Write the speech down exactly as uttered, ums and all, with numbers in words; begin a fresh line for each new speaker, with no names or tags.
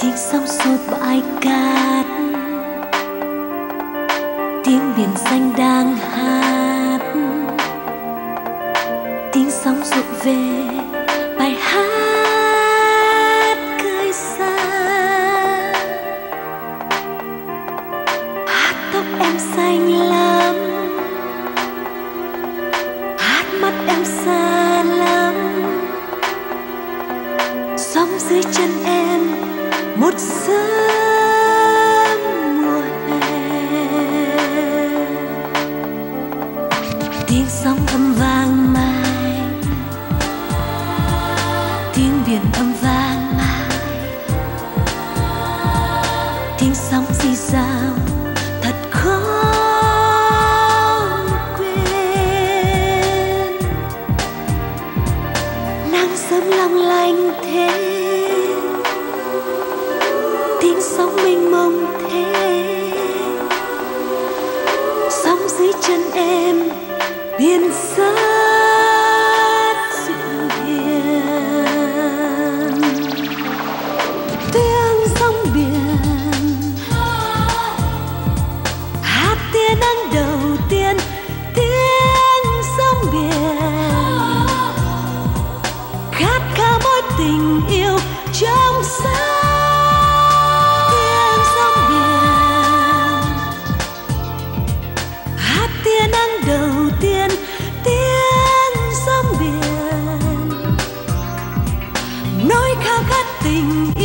tiếng sóng suốt bãi cát, tiếng biển xanh đang hát, tiếng sóng rội về bài hát cười xa. Hát tóc em xanh lắm, hát mắt em xa lắm, sóng dưới chân em một sớm mùa hè. Tiếng sóng âm vang mãi, tiếng biển âm vang mãi, tiếng sóng rì rào thật khó quên. Nắng sớm long lanh thế, tiếng sóng mênh mông thế, sóng dưới chân em biển rất dịu hiền. Tiếng sóng biển hát tia nắng đầu tiên, tiếng sóng biển khát khao mối tình yêu trong sáng. Tia nắng đầu tiên, tiếng sóng biển nỗi khao khát tình